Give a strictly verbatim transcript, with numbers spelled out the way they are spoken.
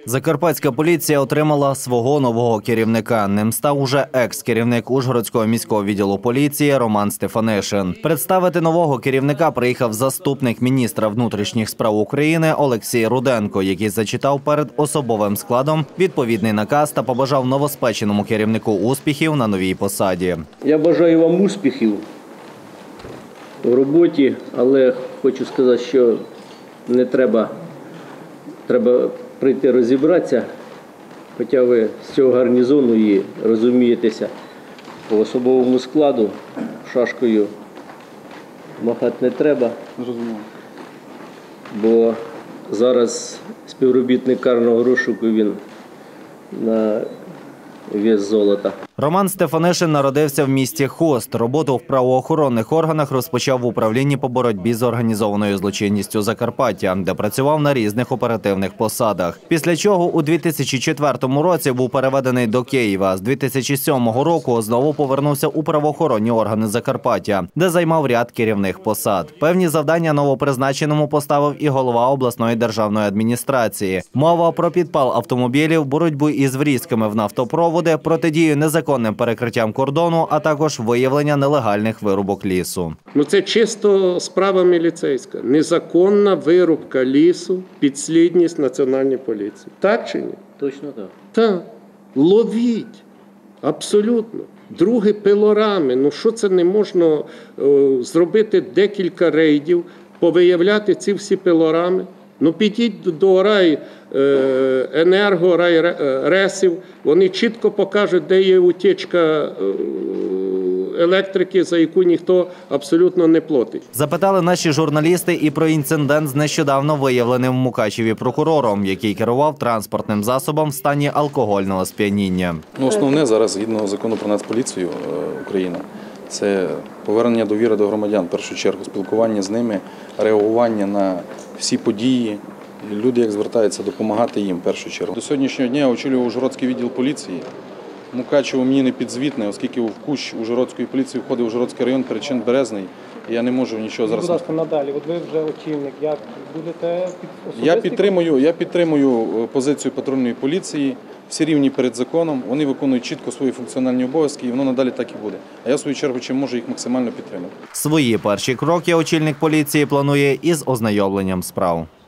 Закарпатська поліція отримала свого нового керівника. Ним став уже екс-керівник Ужгородського міського відділу поліції Роман Стефанишин. Представити нового керівника приїхав заступник міністра внутрішніх справ України Олексій Руденко, який зачитав перед особовим складом відповідний наказ та побажав новоспеченому керівнику успіхів на новій посаді. Я бажаю вам успіхів в роботі, але хочу сказати, що не треба, треба прийти розібратися, хоча ви з цього гарнізону і розумієтеся по особовому складу, шашкою махати не треба, бо зараз співробітник карного розшуку, він на вес золота. Роман Стефанишин народився в місті Хост. Роботу в правоохоронних органах розпочав в управлінні по боротьбі з організованою злочинністю Закарпаття, де працював на різних оперативних посадах. Після чого у дві тисячі четвертому році був переведений до Києва. З дві тисячі сьомого року знову повернувся у правоохоронні органи Закарпаття, де займав ряд керівних посад. Певні завдання новопризначеному поставив і голова обласної державної адміністрації. Мова про підпал автомобілів, боротьбу із врізками в нафтопроводи, протидію незаконним Законним перекриттям кордону, а також виявлення нелегальних вирубок лісу. Ну це чисто справа міліцейська. Незаконна вирубка лісу, підслідність Національної поліції. Так чи ні? Точно так. Так. Ловіть. Абсолютно. Друге, пилорами. Ну що це не можна о, зробити декілька рейдів, повиявляти ці всі пилорами? Ну підіть до рай енерго, райресів, вони чітко покажуть, де є утічка електрики, за яку ніхто абсолютно не платить. Запитали наші журналісти і про інцидент з нещодавно виявленим в Мукачеві прокурором, який керував транспортним засобом в стані алкогольного сп'яніння. Ну, основне зараз, згідно закону про Нацполіцію України, це повернення довіри до громадян, в першу чергу, спілкування з ними, реагування на всі події. Люди, як звертаються, допомагати їм, в першу чергу. До сьогоднішнього дня я очолюю Ужгородський відділ поліції. Мукачево мені не підзвітне, оскільки в кущ Ужгородської поліції входить Ужгородський район, Перечин Березний, і я не можу нічого зараз... Будь ласка, надалі, от ви вже очільник, як будете особисті? Я підтримую, я підтримую позицію патрульної поліції, всі рівні перед законом, вони виконують чітко свої функціональні обов'язки, і воно надалі так і буде. А я, в свою чергу, чим можу їх максимально підтримати. Свої перші кроки очільник поліції планує із ознайомленням справ.